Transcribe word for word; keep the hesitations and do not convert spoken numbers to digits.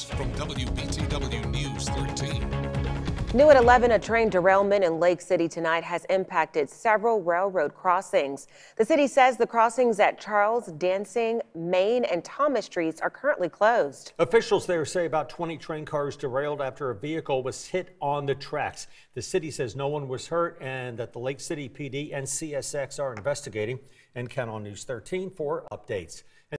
latest from W B T W News thirteen. New at eleven, a train derailment in Lake City tonight has impacted several railroad crossings. The city says the crossings at Charles, Dancing, Main, and Thomas Streets are currently closed. Officials there say about twenty train cars derailed after a vehicle was hit on the tracks. The city says no one was hurt and that the Lake City P D and C S X are investigating. And count on News thirteen for updates.